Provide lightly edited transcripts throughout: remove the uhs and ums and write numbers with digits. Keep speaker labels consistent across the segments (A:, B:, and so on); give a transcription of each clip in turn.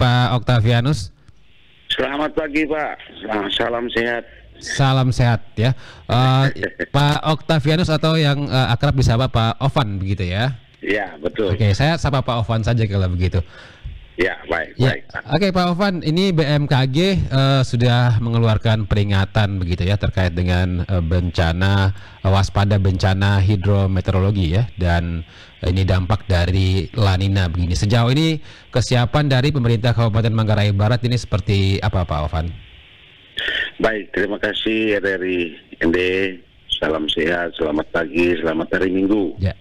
A: Pak Oktavianus.
B: Selamat pagi Pak, salam sehat.
A: Salam sehat ya. Pak Oktavianus atau yang akrab disapa Pak Ovan begitu ya?
B: Ya betul.
A: Oke, saya sapa Pak Ovan saja kalau begitu.
B: Ya baik.
A: Oke Pak Ovan, ini BMKG sudah mengeluarkan peringatan begitu ya terkait dengan bencana waspada bencana hidrometeorologi ya, dan ini dampak dari La Nina begini. Sejauh ini kesiapan dari pemerintah Kabupaten Manggarai Barat ini seperti apa Pak Ovan?
B: Baik, terima kasih dari ND. Salam sehat, selamat pagi, selamat hari Minggu. Ya.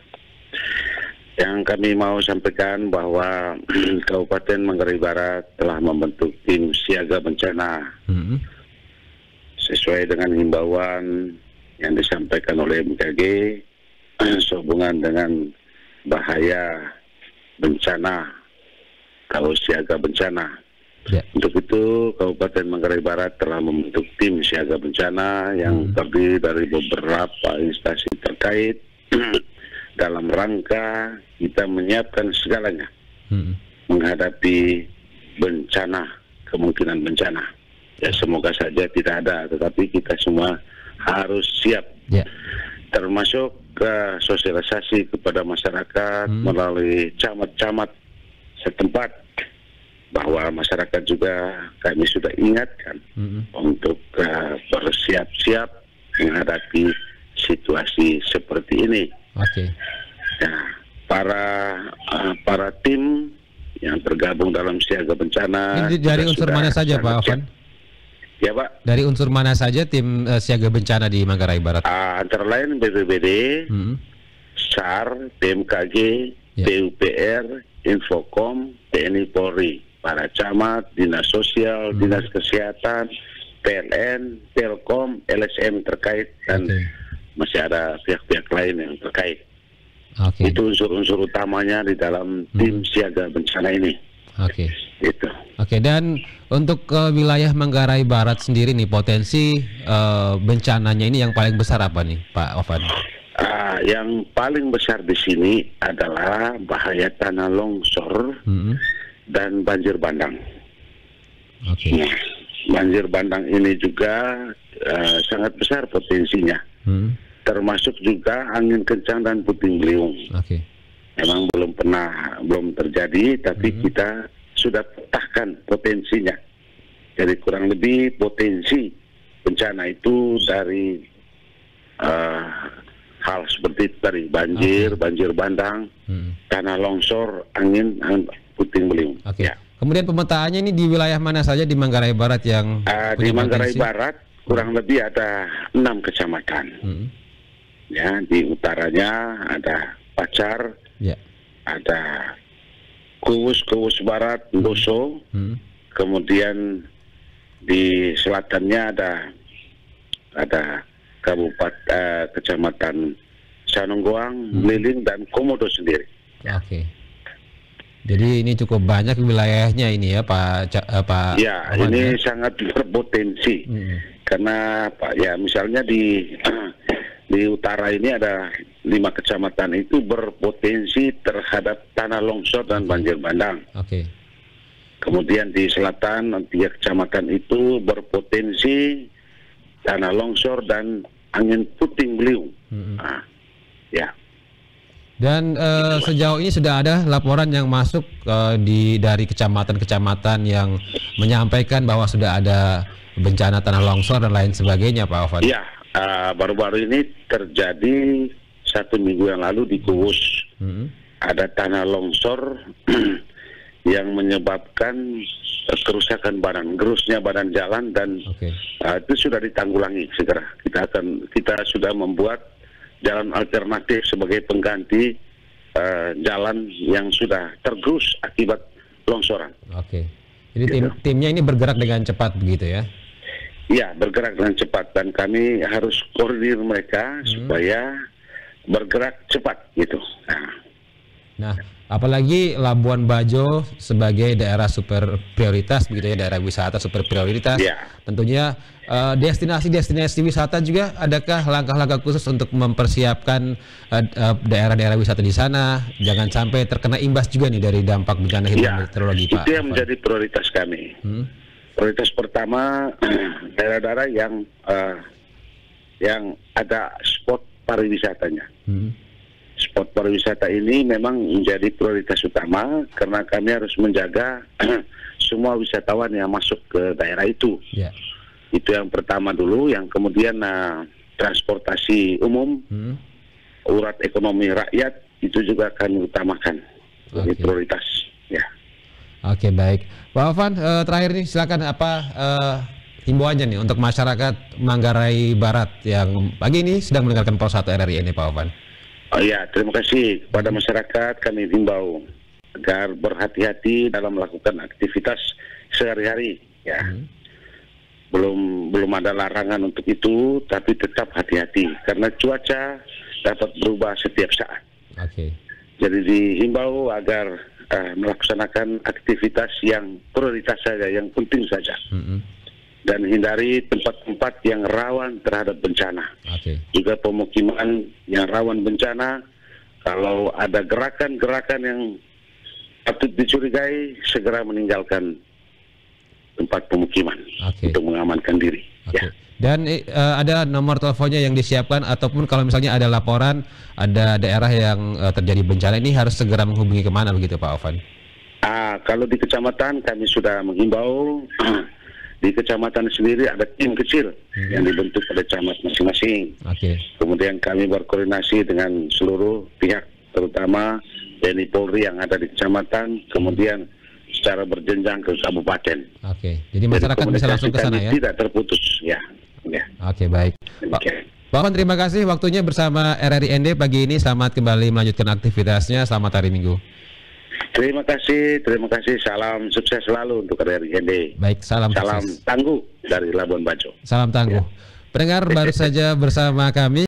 B: Yang kami mau sampaikan bahwa Kabupaten Manggarai Barat telah membentuk tim siaga bencana sesuai dengan himbauan yang disampaikan oleh BMKG sehubungan dengan bahaya bencana atau siaga bencana. Untuk itu Kabupaten Manggarai Barat telah membentuk tim siaga bencana yang terdiri dari beberapa instansi terkait dalam rangka kita menyiapkan segalanya menghadapi bencana, kemungkinan bencana. Ya semoga saja tidak ada, tetapi kita semua harus siap. Termasuk sosialisasi kepada masyarakat melalui camat-camat setempat, bahwa masyarakat juga kami sudah ingatkan untuk bersiap-siap menghadapi situasi seperti ini. Nah, para tim yang tergabung dalam siaga bencana
A: ini dari unsur mana saja Pak Ovan?
B: Ya Pak.
A: Dari unsur mana saja tim siaga bencana di Manggarai Barat?
B: Antara lain BPBD, SAR, BMKG, PUPR, Infokom, TNI Polri, para camat, dinas sosial, dinas kesehatan, PLN, Telkom, LSM terkait, dan masih ada pihak-pihak lain yang terkait. Itu unsur-unsur utamanya di dalam tim siaga bencana ini. Gitu. Dan untuk wilayah Manggarai Barat sendiri nih, potensi bencananya ini yang paling besar apa nih Pak Ovan? Yang paling besar di sini adalah bahaya tanah longsor dan banjir bandang. Nah, banjir bandang ini juga sangat besar potensinya, termasuk juga angin kencang dan puting beliung. Memang belum terjadi, tapi kita sudah petahkan potensinya. Jadi kurang lebih potensi bencana itu dari hal seperti itu tadi, banjir bandang, tanah longsor, angin puting beliung.
A: Kemudian pemetaannya ini di wilayah mana saja di Manggarai Barat yang
B: di Manggarai Barat kurang lebih ada 6 kecamatan. Ya, di utaranya ada Pacar, ada Kuwus Barat, Boso, kemudian di selatannya ada kecamatan Sanonggoang, Liling, dan Komodo sendiri.
A: Jadi ini cukup banyak wilayahnya ini ya Pak.
B: Ya, ini sangat berpotensi karena misalnya di utara ini ada 5 kecamatan itu berpotensi terhadap tanah longsor dan banjir bandang. Kemudian di selatan 3 kecamatan itu berpotensi tanah longsor dan angin puting beliung.
A: Dan sejauh ini sudah ada laporan yang masuk dari kecamatan-kecamatan yang menyampaikan bahwa sudah ada bencana tanah longsor dan lain sebagainya Pak Ovan?
B: Iya, baru-baru ini terjadi 1 minggu yang lalu di Kuwus. Ada tanah longsor yang menyebabkan kerusakan gerusnya badan jalan, dan itu sudah ditanggulangi segera. Kita sudah membuat jalan alternatif sebagai pengganti jalan yang sudah tergerus akibat longsoran.
A: Jadi timnya ini bergerak dengan cepat begitu ya?
B: Iya, bergerak dengan cepat, dan kami harus koordinir mereka supaya bergerak cepat gitu.
A: Nah, Apalagi Labuan Bajo sebagai daerah super prioritas begitu ya, daerah wisata super prioritas. Tentunya destinasi-destinasi wisata juga, adakah langkah-langkah khusus untuk mempersiapkan daerah-daerah wisata di sana jangan sampai terkena imbas juga nih dari dampak bencana hidrometeorologi, Pak?
B: Itu yang menjadi prioritas kami. Prioritas pertama daerah-daerah yang ada spot pariwisatanya. Spot pariwisata ini memang menjadi prioritas utama karena kami harus menjaga semua wisatawan yang masuk ke daerah itu. Itu yang pertama dulu. Yang kemudian transportasi umum, urat ekonomi rakyat itu juga kami utamakan sebagai prioritas.
A: Oke, baik. Pak Afan, terakhir nih silakan apa himbauannya nih untuk masyarakat Manggarai Barat yang pagi ini sedang mendengarkan Pos 1 RRI ini, Pak Afan?
B: Terima kasih kepada masyarakat. Kami himbau agar berhati-hati dalam melakukan aktivitas sehari-hari. Belum ada larangan untuk itu, tapi tetap hati-hati karena cuaca dapat berubah setiap saat. Jadi dihimbau agar melaksanakan aktivitas yang prioritas saja, yang penting saja. Dan hindari tempat-tempat yang rawan terhadap bencana. Juga pemukiman yang rawan bencana, kalau ada gerakan-gerakan yang patut dicurigai, segera meninggalkan tempat pemukiman untuk mengamankan diri.
A: Dan ada nomor teleponnya yang disiapkan, ataupun kalau misalnya ada laporan ada daerah yang terjadi bencana, ini harus segera menghubungi kemana begitu, Pak Afan?
B: Kalau di kecamatan kami sudah menghimbau. Di kecamatan sendiri ada tim kecil yang dibentuk pada camat masing-masing. Kemudian kami berkoordinasi dengan seluruh pihak, terutama TNI Polri yang ada di kecamatan, kemudian secara berjenjang ke kabupaten.
A: Jadi masyarakat bisa langsung ke sana ya?
B: Tidak terputus,
A: Baik. Pak Afan, terima kasih waktunya bersama RRI ND pagi ini. Selamat kembali melanjutkan aktivitasnya. Selamat hari Minggu.
B: Terima kasih. Salam sukses selalu untuk RRI ND.
A: Baik, salam
B: tangguh dari Labuan Bajo.
A: Salam tangguh. Pendengar, baru saja bersama kami